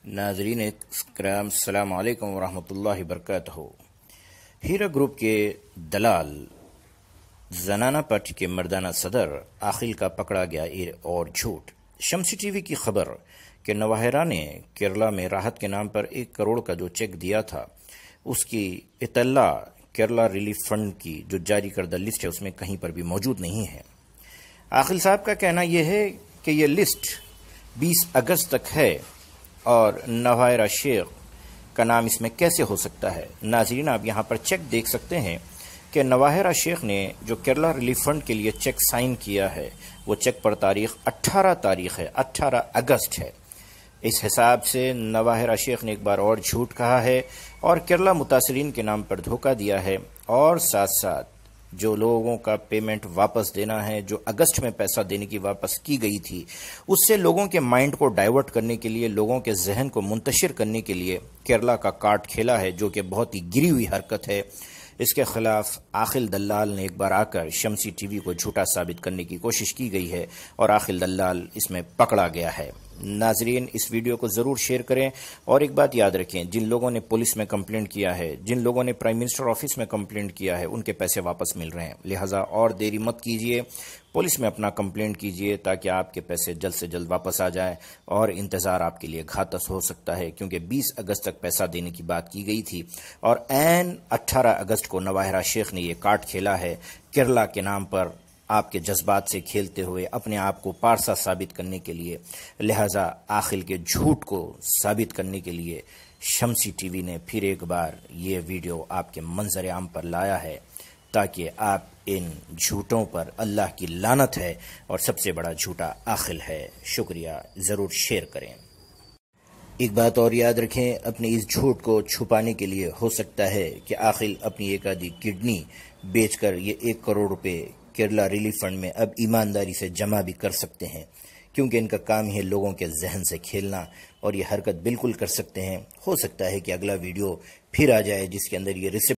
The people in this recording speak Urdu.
ناظرین کرام السلام علیکم ورحمۃ اللہ وبرکاتہ۔ ہیرا گروپ کے دلال زنانہ پارٹی کے مردانہ صدر عاقل کا پکڑا گیا اور جھوٹ۔ شمسی ٹی وی کی خبر کہ نواہرہ نے کیرلا میں راحت کے نام پر 1 کروڑ کا جو چیک دیا تھا اس کی اطلاع کیرلا ریلیف فنڈ کی جو جاری کردہ لسٹ ہے اس میں کہیں پر بھی موجود نہیں ہے۔ عاقل صاحب کا کہنا یہ ہے کہ یہ لسٹ 20 اگست تک ہے اور نواہرہ شیخ کا نام اس میں کیسے ہو سکتا ہے۔ ناظرین آپ یہاں پر چیک دیکھ سکتے ہیں کہ نواہرہ شیخ نے جو کیرلا ریلیف فنڈ کے لیے چیک سائن کیا ہے وہ چیک پر تاریخ 18 اگست ہے۔ اس حساب سے نواہرہ شیخ نے ایک بار اور جھوٹ کہا ہے اور کیرلا متاثرین کے نام پر دھوکہ دیا ہے، اور ساتھ ساتھ جو لوگوں کا پیمنٹ واپس دینا ہے، جو اگست میں پیسہ دینے کی واپس کی گئی تھی، اس سے لوگوں کے مائنڈ کو ڈائیورٹ کرنے کے لیے، لوگوں کے ذہن کو منتشر کرنے کے لیے کیرلا کا کارڈ کھیلا ہے، جو کہ بہت ہی گری ہوئی حرکت ہے۔ اس کے خلاف عاقل دلال نے ایک بار آ کر شمسی ٹی وی کو جھوٹا ثابت کرنے کی کوشش کی گئی ہے اور عاقل دلال اس میں پکڑا گیا ہے۔ ناظرین اس ویڈیو کو ضرور شیئر کریں اور ایک بات یاد رکھیں، جن لوگوں نے پولیس میں کمپلینٹ کیا ہے، جن لوگوں نے پرائم منسٹر آفس میں کمپلینٹ کیا ہے، ان کے پیسے واپس مل رہے ہیں، لہٰذا اور دیری مت کیجیے، پولیس میں اپنا کمپلینٹ کیجیے تاکہ آپ کے پیسے جلد سے جلد واپس آ جائیں، اور انتظار آپ کے لیے گھاتس ہو سکتا ہے کیونکہ 20 اگست تک پیسہ دینے کی بات کی گئی تھی اور عین 18 اگست کو نواہرہ شیخ نے یہ کارڈ کھیلا ہے کیرلا کے نام پر، آپ کے جذبات سے کھیلتے ہوئے اپنے آپ کو پارسا ثابت کرنے کے لیے۔ لہٰذا عاقل کے جھوٹ کو ثابت کرنے کے لیے شمسی ٹی وی نے پھر ایک بار یہ ویڈیو آپ کے منظر عام پر لایا ہے تاکہ آپ ان جھوٹوں پر اللہ کی لعنت ہے اور سب سے بڑا جھوٹا عاقل ہے۔ شکریہ، ضرور شیئر کریں۔ ایک بات اور یاد رکھیں، اپنے اس جھوٹ کو چھپانے کے لیے ہو سکتا ہے کہ عاقل اپنی ایک آدھی کڈنی بیچ کر یہ 1 کروڑ روپے کیرلا ریلیف فنڈ میں اب ایمانداری سے جمع بھی کر سکتے ہیں، کیونکہ ان کا کام ہی ہے لوگوں کے ذہن سے کھیلنا، اور یہ حرکت بالکل کر سکتے ہیں۔ ہو سکتا ہے کہ اگلا ویڈیو پھر آ جائے جس کے اندر یہ ریسیپٹ